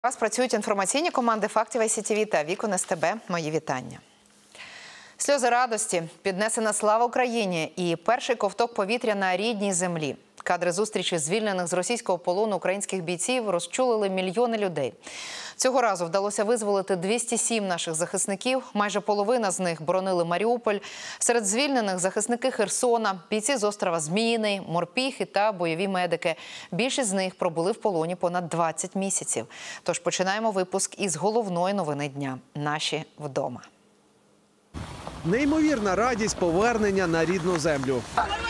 У вас працюють інформаційні команди «Фактів ICTV» та «Вікон СТБ». Мої вітання. Сльози радості, піднесена слава Україні і перший ковток повітря на рідній землі. Кадри зустрічі звільнених з російського полону українських бійців розчулили мільйони людей. Цього разу вдалося визволити 207 наших захисників. Майже половина з них боронили Маріуполь. Серед звільнених захисники Херсона, бійці з острова Зміїний, морпіхи та бойові медики. Більшість з них пробули в полоні понад 20 місяців. Тож починаємо випуск із головної новини дня – «Наші вдома». Неймовірна радість повернення на рідну землю.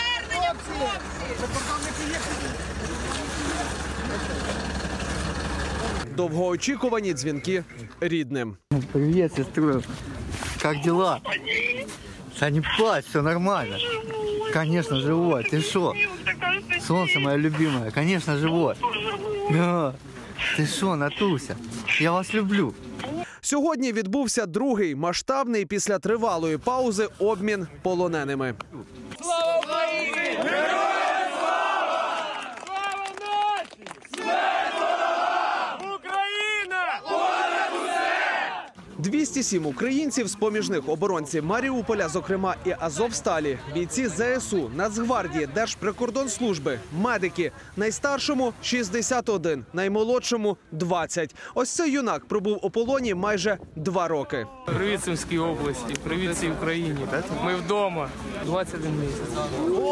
Довгоочікувані дзвінки рідним. Привет, сестра. Как дела? Да не плачь, все нормально. Конечно, живой. Ты шо? Солнце мое любимое. Конечно, живой. Да. Ты шо, Натуся? Я вас люблю. Сьогодні відбувся другий масштабний після тривалої паузи обмін полоненими. Слава Україні! Героям слава! Слава нації! Смерть ворогам! Україна! Понад усе! 207 українців, з-поміж них оборонці Маріуполя, зокрема і Азовсталі, бійці ЗСУ, Нацгвардії, Держприкордонслужби, медики. Найстаршому – 61, наймолодшому – 20. Ось цей юнак пробув у полоні майже 2 роки. Привіт Сумській області, привіт всій Україні. Ми вдома. 21 місяць.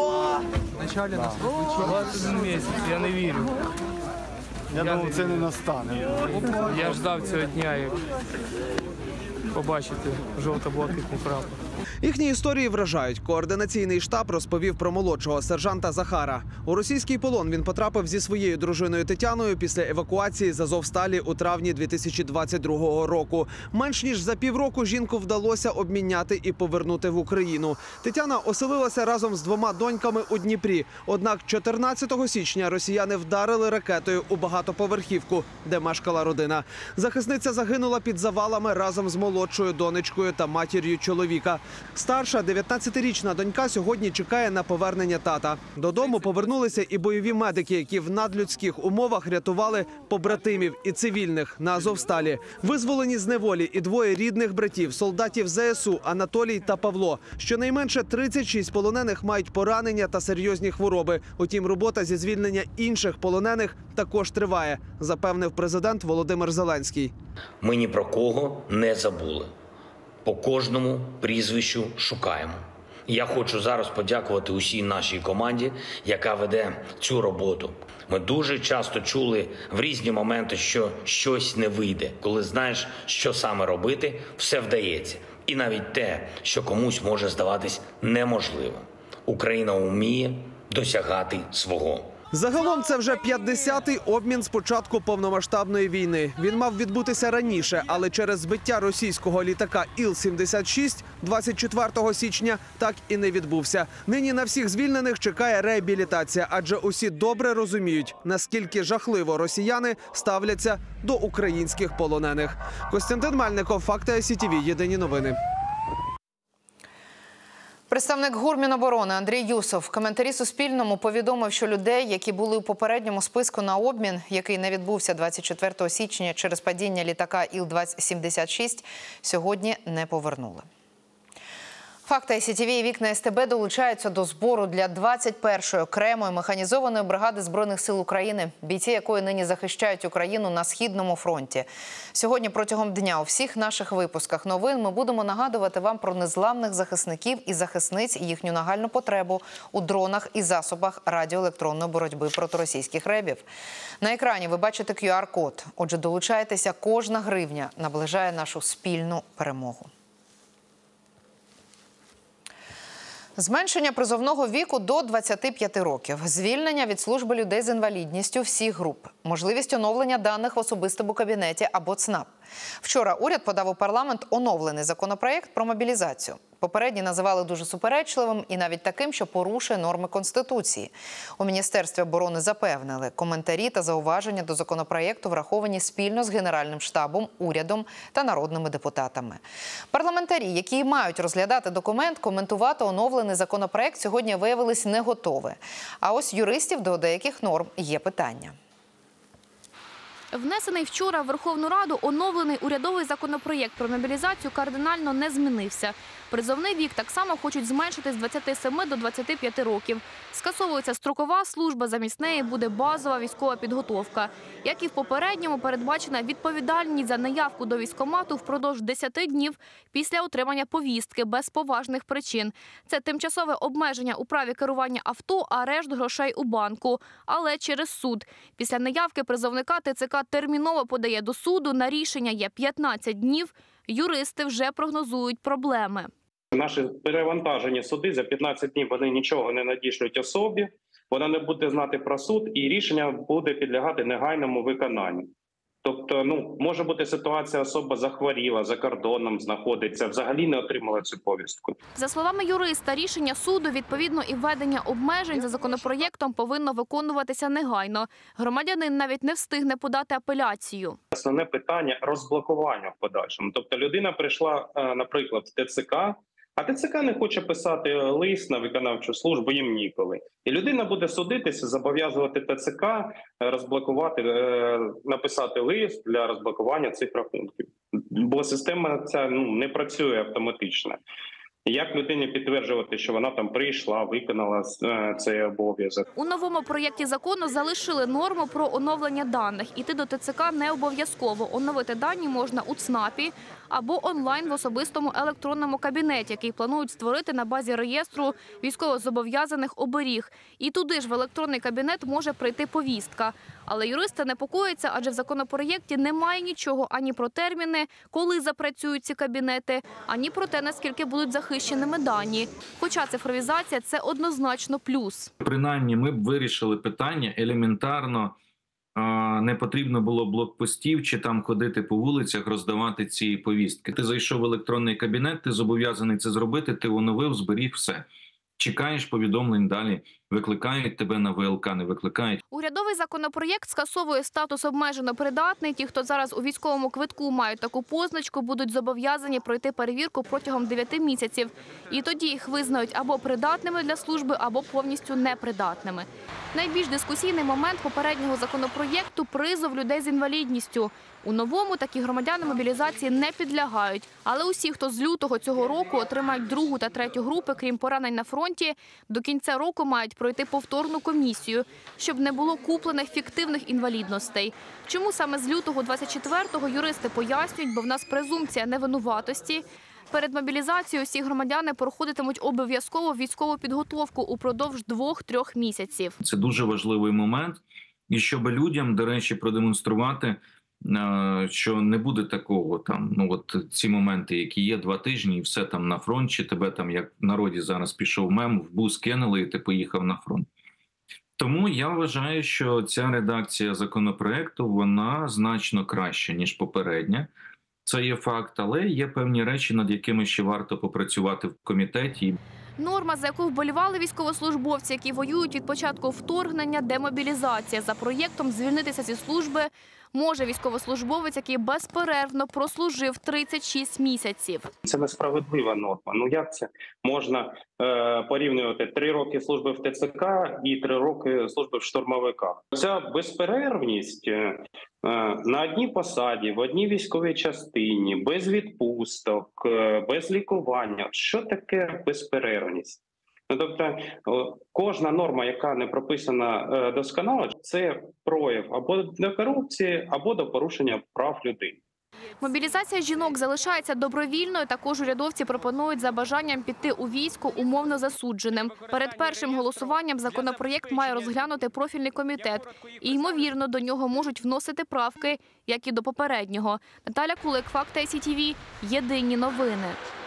21 місяць, я не вірю. Я думав, це не настане. Я ждав цього дня, як побачити жовто-блакитний прапор. Їхні історії вражають. Координаційний штаб розповів про молодшого сержанта Захара. У російський полон він потрапив зі своєю дружиною Тетяною після евакуації з Азовсталі у травні 2022 року. Менш ніж за півроку жінку вдалося обміняти і повернути в Україну. Тетяна оселилася разом з 2 доньками у Дніпрі. Однак 14 січня росіяни вдарили ракетою у багатоповерхівку, де мешкала родина. Захисниця загинула під завалами разом з молодшою донечкою та матір'ю чоловіка. Старша, 19-річна донька сьогодні чекає на повернення тата. Додому повернулися і бойові медики, які в надлюдських умовах рятували побратимів і цивільних на Азовсталі. Визволені з неволі і 2 рідних братів, солдатів ЗСУ Анатолій та Павло. Щонайменше 36 полонених мають поранення та серйозні хвороби. Утім, робота зі звільнення інших полонених також триває, запевнив президент Володимир Зеленський. Ми ні про кого не забули. По кожному прізвищу шукаємо. Я хочу зараз подякувати усій нашій команді, яка веде цю роботу. Ми дуже часто чули в різні моменти, що щось не вийде. Коли знаєш, що саме робити, все вдається. І навіть те, що комусь може здаватись неможливим. Україна вміє досягати свого. Загалом це вже 50-й обмін з початку повномасштабної війни. Він мав відбутися раніше, але через збиття російського літака Іл-76 24 січня так і не відбувся. Нині на всіх звільнених чекає реабілітація, адже усі добре розуміють, наскільки жахливо росіяни ставляться до українських полонених. Костянтин Мальников, Факти ICTV, єдині новини. Представник ГУР Міноборони Андрій Юсов в коментарі Суспільному повідомив, що людей, які були у попередньому списку на обмін, який не відбувся 24 січня через падіння літака Іл-76, сьогодні не повернули. Факти ICTV і Вікна СТБ долучаються до збору для 21-ї окремої механізованої бригади Збройних сил України, бійці якої нині захищають Україну на Східному фронті. Сьогодні протягом дня у всіх наших випусках новин ми будемо нагадувати вам про незламних захисників і захисниць і їхню нагальну потребу у дронах і засобах радіоелектронної боротьби проти російських ребів. На екрані ви бачите QR-код. Отже, долучайтеся, кожна гривня наближає нашу спільну перемогу. Зменшення призовного віку до 25 років, звільнення від служби людей з інвалідністю всіх груп, можливість оновлення даних в особистому кабінеті або ЦНАП. Вчора уряд подав у парламент оновлений законопроєкт про мобілізацію. Попередній називали дуже суперечливим і навіть таким, що порушує норми Конституції. У Міністерстві оборони запевнили, коментарі та зауваження до законопроєкту враховані спільно з Генеральним штабом, урядом та народними депутатами. Парламентарі, які мають розглядати документ, коментувати оновлений законопроєкт сьогодні виявились не готові. А ось юристів до деяких норм є питання. Внесений вчора в Верховну Раду оновлений урядовий законопроєкт про мобілізацію кардинально не змінився. Призовний вік так само хочуть зменшити з 27 до 25 років. Скасовується строкова служба, замість неї буде базова військова підготовка. Як і в попередньому, передбачена відповідальність за неявку до військкомату впродовж 10 днів після отримання повістки без поважних причин. Це тимчасове обмеження у праві керування авто, арешт грошей у банку, але через суд. Після неявки призовника ТЦК терміново подає до суду, на рішення є 15 днів. Юристи вже прогнозують проблеми. Наші перевантажені суди за 15 днів вони нічого не надішлють особі, вона не буде знати про суд і рішення буде підлягати негайному виконанню. Тобто, може бути ситуація, особа захворіла, за кордоном знаходиться, взагалі не отримала цю повістку. За словами юриста, рішення суду, відповідно і введення обмежень за законопроєктом повинно виконуватися негайно. Громадянин навіть не встигне подати апеляцію. Основне питання – розблокування в подальшому. Тобто людина прийшла, наприклад, в ТЦК, а ТЦК не хоче писати лист на виконавчу службу, їм ніколи. І людина буде судитися, зобов'язувати ТЦК розблокувати, написати лист для розблокування цих рахунків. Бо система ця не працює автоматично. Як людині підтверджувати, що вона там прийшла, виконала цей обов'язок? У новому проєкті закону залишили норму про оновлення даних. Іти до ТЦК не обов'язково. Оновити дані можна у ЦНАПі або онлайн в особистому електронному кабінеті, який планують створити на базі реєстру військовозобов'язаних оберіг. І туди ж в електронний кабінет може прийти повістка. Але юристи непокояться, адже в законопроєкті немає нічого ані про терміни, коли запрацюють ці кабінети, ані про те, наскільки будуть захищеними дані. Хоча цифровізація – це однозначно плюс. Принаймні ми б вирішили питання елементарно, не потрібно було блокпостів чи там ходити по вулицях, роздавати ці повістки. Ти зайшов в електронний кабінет, ти зобов'язаний це зробити, ти оновив, зберіг все. Чекаєш повідомлень далі, викликають тебе на ВЛК, не викликають. Урядовий законопроєкт скасовує статус обмежено придатний. Ті, хто зараз у військовому квитку мають таку позначку, будуть зобов'язані пройти перевірку протягом 9 місяців. І тоді їх визнають або придатними для служби, або повністю непридатними. Найбільш дискусійний момент попереднього законопроєкту – призов людей з інвалідністю. У новому такі громадяни мобілізації не підлягають. Але усі, хто з лютого цього року отримають 2 та 3 групи, крім поранень на фронті, до кінця року мають пройти повторну комісію, щоб не було куплених фіктивних інвалідностей. Чому саме з лютого 24-го юристи пояснюють, бо в нас презумпція невинуватості. Перед мобілізацією всі громадяни проходитимуть обов'язково військову підготовку упродовж 2-3 місяців. Це дуже важливий момент. І щоб людям, до речі, продемонструвати, що не буде такого там, ці моменти, які є 2 тижні, і все там на фронт, чи тебе там, як в народі зараз пішов мем, в бус кинули, і ти поїхав на фронт. Тому я вважаю, що ця редакція законопроекту, вона значно краща, ніж попередня. Це є факт, але є певні речі, над якими ще варто попрацювати в комітеті. Норма, за яку вболівали військовослужбовці, які воюють від початку вторгнення, демобілізація. За проєктом звільнитися зі служби може військовослужбовець, який безперервно прослужив 36 місяців. Це несправедлива норма. Як це можна порівнювати 3 роки служби в ТЦК і 3 роки служби в штурмовиках? Ця безперервність на одній посаді, в одній військовій частині, без відпусток, без лікування. Що таке безперервність? Тобто кожна норма, яка не прописана досконало, це прояв або до корупції, або до порушення прав людини. Мобілізація жінок залишається добровільною. Також урядовці пропонують за бажанням піти у військо умовно засудженим. Перед першим голосуванням законопроєкт має розглянути профільний комітет. І, ймовірно, до нього можуть вносити правки, як і до попереднього. Наталя Кулик, Факти СІТВ, Єдині новини.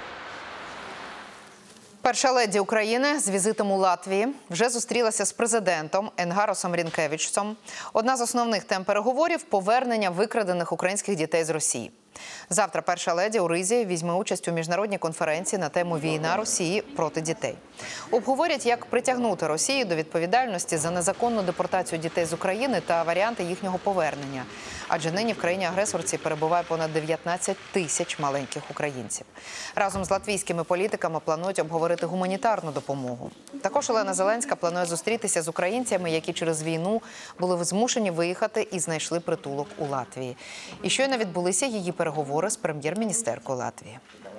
Перша леді України з візитом у Латвії вже зустрілася з президентом Енгаросом Рінкевичусом. Одна з основних тем переговорів – повернення викрадених українських дітей з Росії. Завтра перша леді у Ризі візьме участь у міжнародній конференції на тему «Війна Росії проти дітей». Обговорять, як притягнути Росію до відповідальності за незаконну депортацію дітей з України та варіанти їхнього повернення. Адже нині в країні-агресорці перебуває понад 19 тисяч маленьких українців. Разом з латвійськими політиками планують обговорити гуманітарну допомогу. Також Олена Зеленська планує зустрітися з українцями, які через війну були змушені виїхати і знайшли притулок у Латвії. І щойно відбулися її переговори з прем'єр-міністеркою Латвії.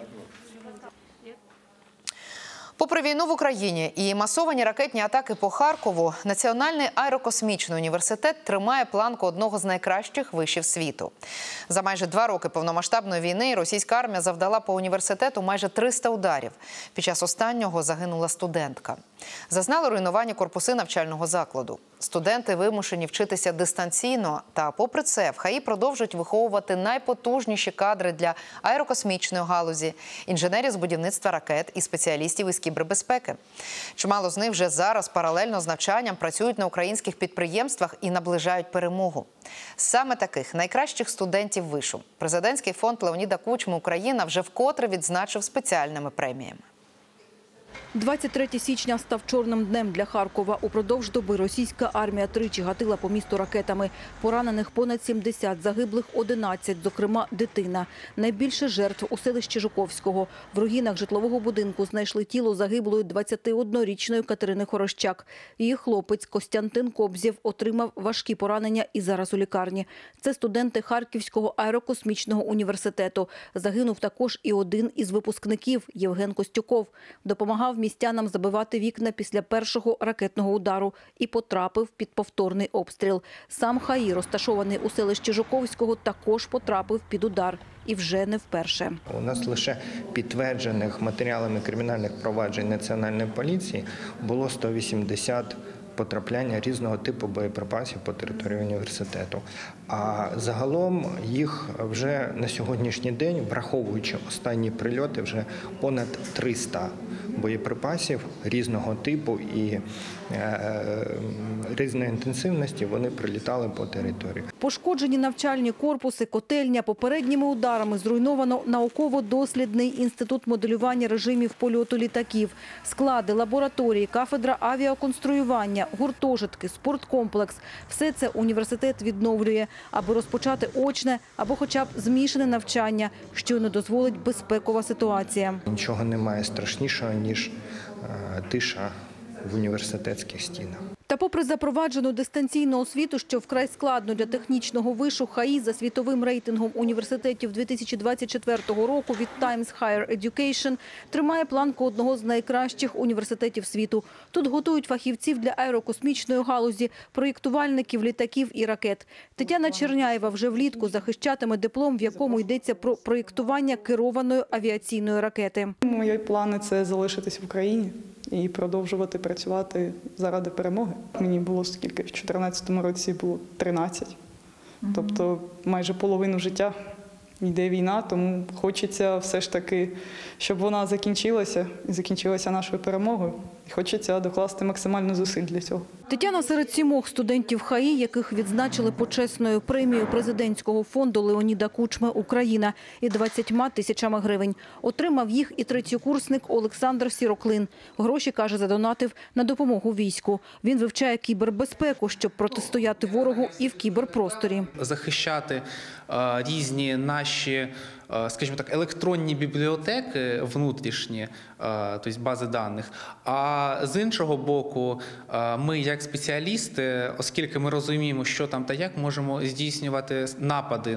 Попри війну в Україні і масовані ракетні атаки по Харкову, Національний аерокосмічний університет тримає планку одного з найкращих вишів світу. За майже 2 роки повномасштабної війни російська армія завдала по університету майже 300 ударів. Під час останнього загинула студентка. Зазнали руйнування корпуси навчального закладу. Студенти вимушені вчитися дистанційно, та попри це в ХАІ продовжують виховувати найпотужніші кадри для аерокосмічної галузі, інженерів з будівництва ракет і спеціалістів із кібербезпеки. Чимало з них вже зараз паралельно з навчанням працюють на українських підприємствах і наближають перемогу. Саме таких найкращих студентів вишу президентський фонд Леоніда Кучми «Україна» вже вкотре відзначив спеціальними преміями. 23 січня став чорним днем для Харкова. Упродовж доби російська армія тричі гатила по місту ракетами. Поранених понад 70, загиблих 11, зокрема дитина. Найбільше жертв у селищі Жуковського. В руїнах житлового будинку знайшли тіло загиблої 21-річної Катерини Хорощак. Її хлопець Костянтин Кобзєв отримав важкі поранення і зараз у лікарні. Це студенти Харківського аерокосмічного університету. Загинув також і один із випускників – Євген Костюков. Допомагав містянам забивати вікна після першого ракетного удару і потрапив під повторний обстріл. Сам ХАІ, розташований у селищі Жуковського, також потрапив під удар. І вже не вперше. У нас лише підтверджених матеріалами кримінальних проваджень Національної поліції було 180 потрапляння різного типу боєприпасів по території університету. А загалом їх вже на сьогоднішній день, враховуючи останні прильоти, вже понад 300 боєприпасів різного типу і різної інтенсивності вони прилітали по території. Пошкоджені навчальні корпуси, котельня. Попередніми ударами зруйновано науково-дослідний інститут моделювання режимів польоту літаків, склади, лабораторії, кафедра авіаконструювання, гуртожитки, спорткомплекс. Все це університет відновлює, аби розпочати очне або хоча б змішане навчання, що не дозволить безпекова ситуація. Нічого немає страшнішого, ніж тиша в університетських стінах. Та попри запроваджену дистанційну освіту, що вкрай складно для технічного вишу, ХАІ за світовим рейтингом університетів 2024 року від Times Higher Education тримає планку одного з найкращих університетів світу. Тут готують фахівців для аерокосмічної галузі, проєктувальників літаків і ракет. Тетяна Черняєва вже влітку захищатиме диплом, в якому йдеться про проєктування керованої авіаційної ракети. Мої плани – це залишитись в Україні і продовжувати працювати заради перемоги. Мені було скільки? В 2014 році було 13. Тобто майже половину життя йде війна, тому хочеться все ж таки, щоб вона закінчилася і закінчилася нашою перемогою. І хочеться докласти максимально зусиль для цього. Тетяна серед 7 студентів ХАІ, яких відзначили почесною премією президентського фонду Леоніда Кучми «Україна» і 20 тисячами гривень. Отримав їх і третьокурсник Олександр Сіроклин. Гроші, каже, задонатив на допомогу війську. Він вивчає кібербезпеку, щоб протистояти ворогу і в кіберпросторі. Захищати різні наші, скажімо так, електронні бібліотеки внутрішні, тобто бази даних. А з іншого боку, ми як спеціалісти, оскільки ми розуміємо, що там та як, можемо здійснювати напади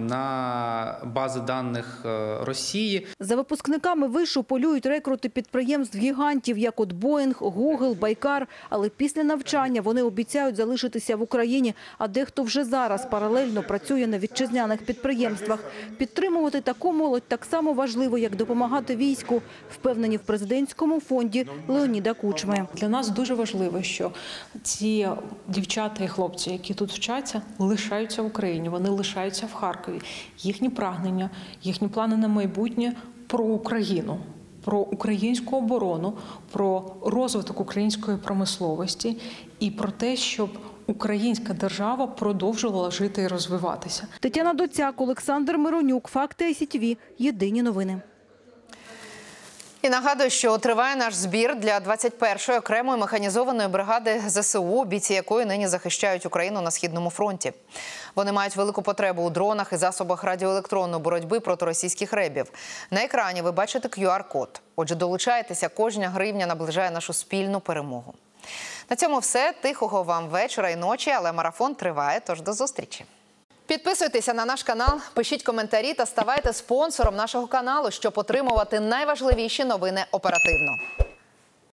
на бази даних Росії. За випускниками вишу полюють рекрути підприємств-гігантів, як от Боїнг, Гугл, Байкар. Але після навчання вони обіцяють залишитися в Україні, а дехто вже зараз паралельно працює на вітчизняних підприємствах. Підтримувати таку молодь так само важливо, як допомагати війську, впевнені в президентському фонді Леоніда Кучми. Для нас дуже важливо, що ці дівчата і хлопці, які тут вчаться, лишаються в Україні, вони лишаються в Харкові. Їхні прагнення, їхні плани на майбутнє про Україну, про українську оборону, про розвиток української промисловості і про те, щоб українська держава продовжувала жити і розвиватися. Тетяна Доцяк, Олександр Миронюк, Факти ICTV. Єдині новини. І нагадую, що триває наш збір для 21-ї окремої механізованої бригади ЗСУ, бійці якої нині захищають Україну на Східному фронті. Вони мають велику потребу у дронах і засобах радіоелектронної боротьби проти російських ребів. На екрані ви бачите QR-код. Отже, долучайтеся, кожна гривня наближає нашу спільну перемогу. На цьому все. Тихого вам вечора і ночі, але марафон триває, тож до зустрічі. Підписуйтеся на наш канал, пишіть коментарі та ставайте спонсором нашого каналу, щоб отримувати найважливіші новини оперативно.